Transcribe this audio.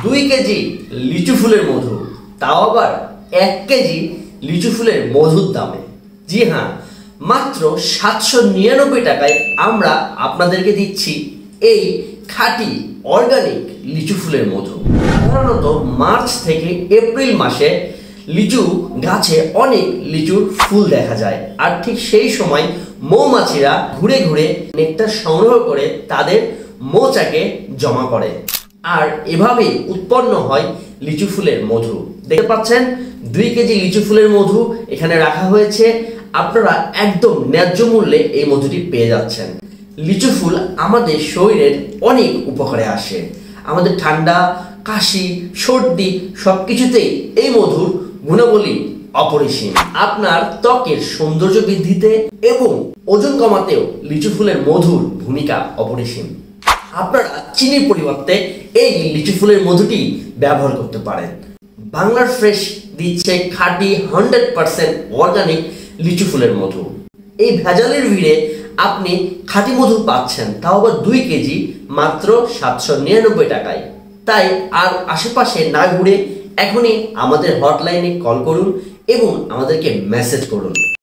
2 KG লিচু ফুলের মধু, তাও আবার 1 কেজি লিচু ফুলের মধুর দামে। জি হ্যাঁ, মাত্র 799 টাকায় আমরা আপনাদেরকে দিচ্ছি এই খাঁটি অর্গানিক লিচু ফুলের মধু। সাধারণত মার্চ থেকে এপ্রিল মাসে লিচু গাছে অনেক লিচুর ফুল দেখা যায়, আর ঠিক সেই সময় মৌমাছিরা ঘুরে ঘুরে নেকটার সংগ্রহ করে তাদের মৌচাকে জমা করে, আর এভাবেই উৎপন্ন হয় লিচু ফুলের মধু। দেখতে পাচ্ছেন 2 কেজি লিচু ফুলের মধু এখানে রাখা হয়েছে। আপনারা একদম ন্যায্য মূল্যে এই মধুটি পেয়ে যাচ্ছেন। লিচু ফুল আমাদের শরীরের অনেক উপকারে আসে। আমাদের ঠান্ডা, কাশি, সর্দি সবকিছুতেই এই মধুর গুণাবলী অপরিসীম। আপনার ত্বকের সৌন্দর্য বৃদ্ধিতে এবং ওজন কমাতেও লিচু ফুলের মধুর ভূমিকা অপরিসীম। আপনারা চিনির পরিবর্তে এই লিচু ফুলের মধুটি ব্যবহার করতে পারেন। বাংলার ফ্রেশ দিচ্ছে খাঁটি 100% অর্গানিক লিচু ফুলের মধু। এই ভেজালের ভিড়ে আপনি খাঁটি মধু পাচ্ছেন, তাও আবার 2 কেজি মাত্র 799 টাকায়। তাই আর আশেপাশে না ঘুরে এখনই আমাদের হটলাইনে কল করুন এবং আমাদেরকে মেসেজ করুন।